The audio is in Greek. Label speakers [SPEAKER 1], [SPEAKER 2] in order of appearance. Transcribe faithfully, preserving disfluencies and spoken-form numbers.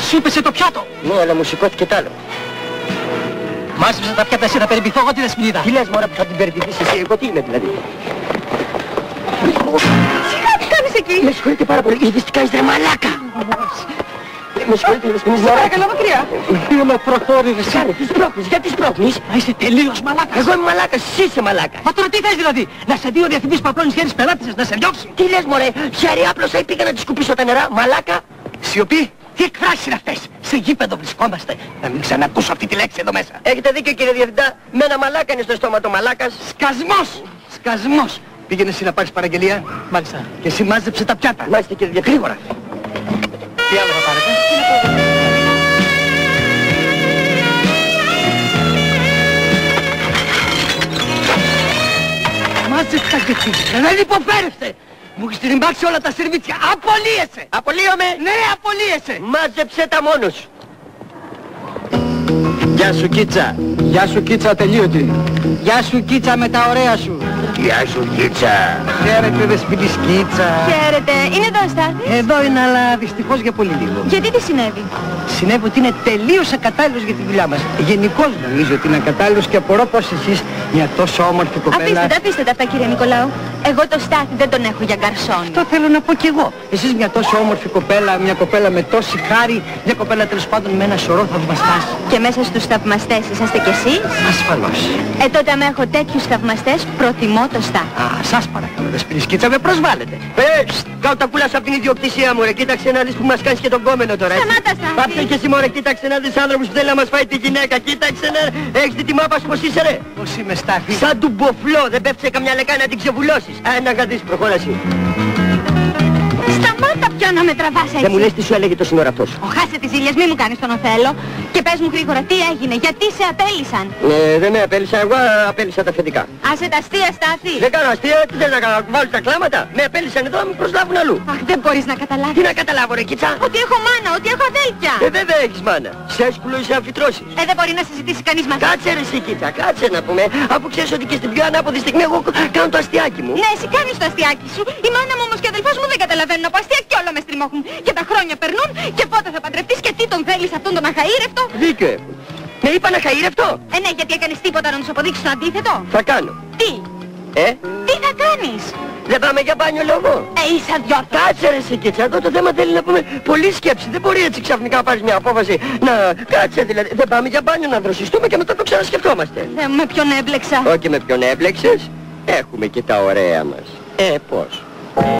[SPEAKER 1] Σου έπεσε το πιάτο.
[SPEAKER 2] Ναι, αλλά μου σηκώθηκε τ' άλλο.
[SPEAKER 1] Μάσεψε τα πιάτα εσύ να περιποιηθώ εγώ τη δεσποινίδα.
[SPEAKER 2] Τι λες μωρά που θα την περιποιηθείς εσύ, εγώ τι είμαι δηλαδή.
[SPEAKER 3] Σιγά τι κάνεις εκεί.
[SPEAKER 2] Με συγχωρείτε πάρα πολύ, είδες τι κάνεις ρε μαλάκα. Με συγχωρείτε, δεσποινίδα.
[SPEAKER 3] Σε παρακαλώ μακριά.
[SPEAKER 1] Είμαι προχώρησε.
[SPEAKER 2] Κάνε, τι σπρώχνεις, γιατί σπρώχνεις.
[SPEAKER 1] Μα είσαι τελείως μαλάκας.
[SPEAKER 2] Εγώ είμαι μαλάκας, εσύ είσαι μαλάκα.
[SPEAKER 1] Μα τώρα τι θες δηλαδή, να σε δει ο διευθυντής που απλώνεις χέρι πελάτης να σε διώξει.
[SPEAKER 2] Τι λες μωρέ, χέρι άπλωσα ή πήγα να τη σκουπίσω τα νερά, μαλάκα.
[SPEAKER 1] Σιωπή, τι εκφράσεις είναι αυτές. Σε γήπεδο βρισκόμαστε. Να μην ξανακούσω αυτή τη λέξη εδώ μέσα.
[SPEAKER 2] Έχετε δίκιο κύριε διευθυντά, με ένα μαλάκα είναι στο στόμα το μαλάκας.
[SPEAKER 1] Σκασμός, σκασμός. Πήγαινε εσύ να πάρεις παραγγελία. Μάλιστα. Και εσύ μάζεψε τα πιάτα.
[SPEAKER 2] Μάλιστα κύριε διευθυντά.
[SPEAKER 1] Γρήγορα. Τι άλλο θα πάρετε. Μάζεψα και εσύ. Δεν υποφέρεστε. Μου έχεις τριμπάξει όλα τα σερβίτσια. Απολύεσαι.
[SPEAKER 2] Απολύομαι.
[SPEAKER 1] Ναι, απολύεσαι.
[SPEAKER 2] Μάζεψε τα μόνος σου.
[SPEAKER 1] Γεια σου Κίτσα. Γεια σου Κίτσα τελείωτη. Γεια σου Κίτσα με τα ωραία σου.
[SPEAKER 2] Γεια σου Κίτσα.
[SPEAKER 1] Χαίρετε δεσποινής Κίτσα.
[SPEAKER 3] Χαίρετε. Είναι εδώ ο Στάθης.
[SPEAKER 1] Εδώ είναι αλλά δυστυχώς για πολύ λίγο.
[SPEAKER 3] Γιατί τι συνέβη.
[SPEAKER 1] Συνέβη ότι είναι τελείως ακατάλληλος για τη δουλειά μας. Γενικώς νομίζω ότι είναι ακατάλληλος και απορώ πως εσείς μια τόσο όμορφη κοπέλα...
[SPEAKER 3] Αφήστε τα, αφήστε τα αυτά κύριε Νικολάου. Εγώ το Στάθη δεν τον έχω για γκαρσόν.
[SPEAKER 1] Αυτό θέλω να πω κι εγώ. Εσείς μια τόσο όμορφη κοπέλα, μια κοπέλα με τόση χάρη, μια κοπέλα τέλος πάντων με ένα σωρό θαυμαστάς.
[SPEAKER 3] Και μέσα στους θαυμαστές είσαστε κι εσείς.
[SPEAKER 1] Ασφαλώς.
[SPEAKER 3] Ε, τότε άμα έχω τέτοιους θαυμαστές, προτιμώ το Στάθη.
[SPEAKER 1] Α, σας παρακαλώ, δεσποινής Κίτσα, με προσβάλλετε.
[SPEAKER 2] Ε, κάτω τα πουλάς απ' την ιδιοκτησία μου ρε, κοίταξε να δεις που μας κάνεις και τον κόμενο τώρα.
[SPEAKER 3] Σταμάτα, Στάθη.
[SPEAKER 2] Πάψε και εσύ μωρέ, κοίταξε να δεις άνθρωπος που θέλει να μας φάει τη γυναίκα, κοίταξε να... Έχεις δει τη μάπα σου πως είσαι ρε.
[SPEAKER 1] Πώς είμαι Στάθη.
[SPEAKER 2] Σαν του μποφλό, δεν πέφτει σε καμιά λεκάνη να την ξεβουλώσεις. Α, να γαντήσεις, προχώρα εσύ.
[SPEAKER 3] Σταμάτα πια να με τραβάς έτσι.
[SPEAKER 2] Δεν μου λες τι σου έλεγε το σύνορα αυτός.
[SPEAKER 3] Ο, χάσε τις ζήλιες, μη μου κάνεις τον Οθέλο. Και πες μου γρήγορα τι έγινε, γιατί σε απέλησαν.
[SPEAKER 2] Ε, δεν με απέλησα, εγώ απέλησα τα αφεντικά.
[SPEAKER 3] Άσε τα αστεία Στάθη.
[SPEAKER 2] Δεν κάνω αστεία, τι θες να κάνω, βάλεις τα κλάματα. Με απέλησαν εδώ να με προσλάβουν αλλού.
[SPEAKER 3] Αχ, δεν μπορείς να καταλάβεις.
[SPEAKER 2] Τι να καταλάβω ρε Κίτσα.
[SPEAKER 3] Ότι έχω μάνα, ότι έχω αδέλφια.
[SPEAKER 2] Ε, βέβαια έχεις μάνα. Σε έσκουλο είσαι αμφιτρώσεις.
[SPEAKER 3] Ε, δεν μπορεί να συζητήσει κανείς μαζί.
[SPEAKER 2] Κάτσε ρε εσύ Κίτσα, κάτσε να πούμε. Αφού ξέρεις ότι και στην πιο ανάποδη στιγμή εγώ κάνω το αστιάκι μου.
[SPEAKER 3] Ναι, εσύ κάνεις το αστιάκι σου. Η μάνα μου όμως και ο αδελφός μου δεν καταλαβαίνουν από αστεία και όλο με στριμώχνουν. Και τα χρόνια περνούν και πότε θα παντρευτείς και τι τον θέλεις αυτόν τον αχαήρευτο.
[SPEAKER 2] Δίκιο έχουν. Με είπα να χαήρευτο.
[SPEAKER 3] Ε, ναι, γιατί έκανες τίποτα να τους αποδείξεις το αντίθετο.
[SPEAKER 2] Θα κάνω.
[SPEAKER 3] Τι,
[SPEAKER 2] Ε,
[SPEAKER 3] τι θα κάνεις.
[SPEAKER 2] δεν πάμε για μπάνιο λόγο.
[SPEAKER 3] Ε, είσαι αδιόρθωτος.
[SPEAKER 2] Κάτσε ρε εσύ Κίτσα, εδώ το θέμα θέλει να πούμε πολλή σκέψη. Δεν μπορεί έτσι ξαφνικά να πάρεις μια απόφαση. Να, κάτσε δηλαδή. Δεν πάμε για μπάνιο να δροσιστούμε και μετά το ξανασκεφτόμαστε.
[SPEAKER 3] Ε, με ποιον έμπλεξα.
[SPEAKER 2] Όχι με ποιον έμπλεξες. Έχουμε και τα ωραία μας. Ε, πώς.